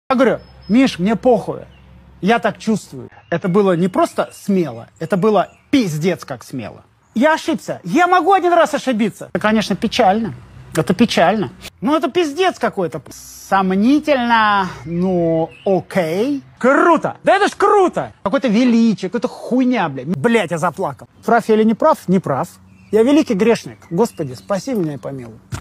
Я говорю: Миш, мне похуй, я так чувствую. Это было не просто смело, это было пиздец как смело. Я ошибся, я могу один раз ошибиться. Это, конечно, печально, это печально. Ну, это пиздец какой-то. Сомнительно, ну, окей. Круто, да это ж круто. Какое-то величие, какая-то хуйня, блядь. Блядь, я заплакал. Прав я или не прав? Не прав. Я великий грешник. Господи, спаси меня и помилуй.